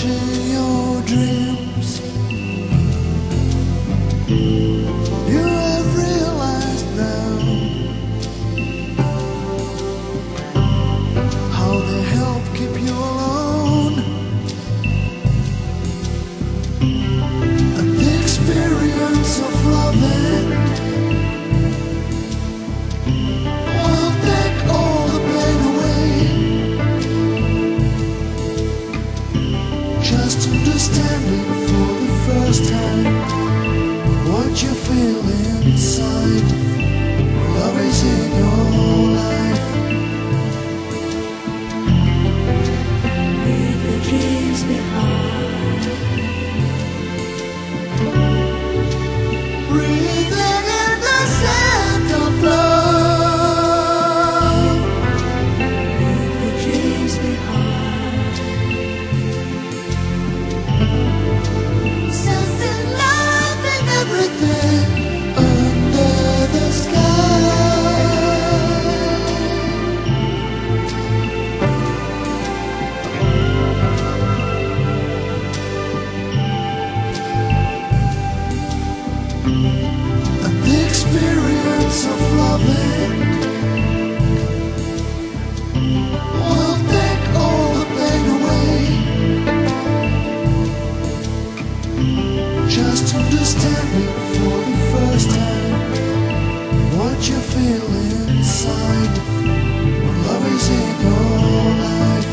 crushing your dreams. You have realized now how they help keep you alone, and the experience of loving will take all the pain away. Just understanding for the first time what you feel inside. Love is in your life. Leave the dreams behind. Breathing in the scent of love. Leave the dreams behind. Sensing love in everything under the sky. And the experience of loving will take all the pain away. Just understanding for the first time what you feel inside when love is in your life.